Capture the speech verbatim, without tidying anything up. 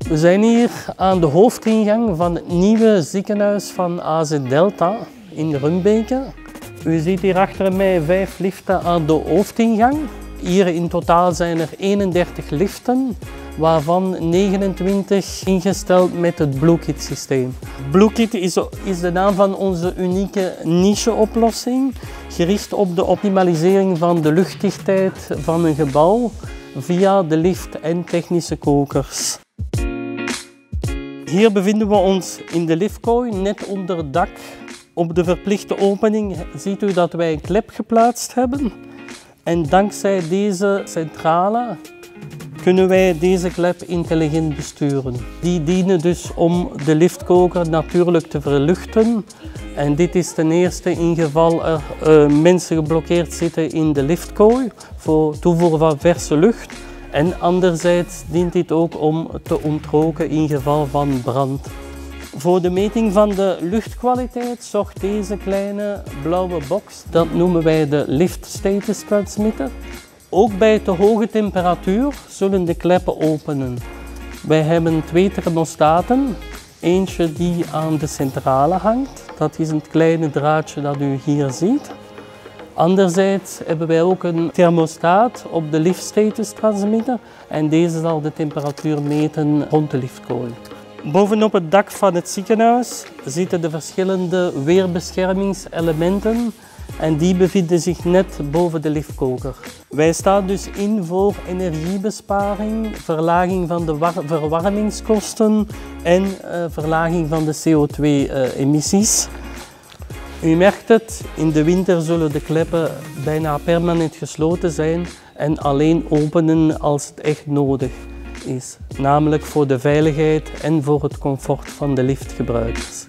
We zijn hier aan de hoofdingang van het nieuwe ziekenhuis van A Z Delta in Rumbeke. U ziet hier achter mij vijf liften aan de hoofdingang. Hier in totaal zijn er eenendertig liften, waarvan negenentwintig ingesteld met het BlueKit systeem. BlueKit is, is de naam van onze unieke niche-oplossing, gericht op de optimalisering van de luchtdichtheid van een gebouw via de lift en technische kokers. Hier bevinden we ons in de liftkooi, net onder het dak. Op de verplichte opening ziet u dat wij een klep geplaatst hebben. En dankzij deze centrale kunnen wij deze klep intelligent besturen. Die dienen dus om de liftkoker natuurlijk te verluchten. En dit is ten eerste in geval er uh, mensen geblokkeerd zitten in de liftkooi voor toevoer van verse lucht. En anderzijds dient dit ook om te ontroken in geval van brand. Voor de meting van de luchtkwaliteit zorgt deze kleine blauwe box, dat noemen wij de Lift Status Transmitter. Ook bij te hoge temperatuur zullen de kleppen openen. Wij hebben twee thermostaten, eentje die aan de centrale hangt. Dat is een kleine draadje dat u hier ziet. Anderzijds hebben wij ook een thermostaat op de Lift Status Transmitter en deze zal de temperatuur meten rond de liftkooi. Bovenop het dak van het ziekenhuis zitten de verschillende weerbeschermingselementen en die bevinden zich net boven de liftkoker. Wij staan dus in voor energiebesparing, verlaging van de verwarmingskosten en uh, verlaging van de C O twee emissies. U merkt het, in de winter zullen de kleppen bijna permanent gesloten zijn en alleen openen als het echt nodig is. Namelijk voor de veiligheid en voor het comfort van de liftgebruikers.